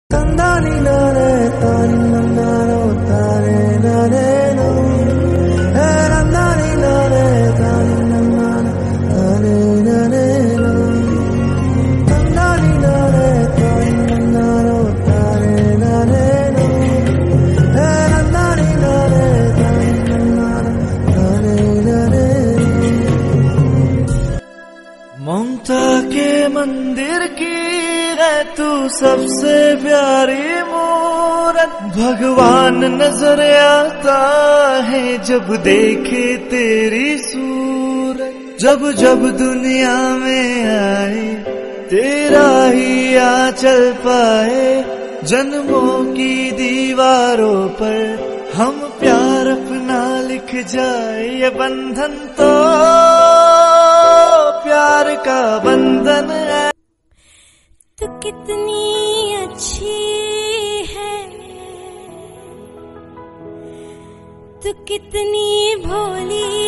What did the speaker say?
ತಂದಾನಿ ನಾನೇ ತಾನಿ ನಂದಾನೋ ತಾನೇ ನಾನೇನೋ ನಂದಾನಿ ನಾನೇ ತಾನಿ ನಂದಾನ ತಾನೇ ನಾನೇನೋ ತಂದಾನಿ ನಾನೇ ತಾನಿ ನಂದಾನೋ ತಾನೇ ನಾನೇನೋ ನಂದಾನಿ ನಾನೇ ತಾನಿ ನಂದಾನ ತಾನೇ ನಾನೇನೋ ममता के मंदिर की है तू सबसे प्यारी मूरत। भगवान नजर आता है जब देखे तेरी सूरत। जब जब दुनिया में आए तेरा ही आंचल पाए। जन्मों की दीवारों पर हम प्यार अपना लिख जाए। ये बंधन तो प्यार का बंधन है। तू कितनी अच्छी है, तू कितनी भोली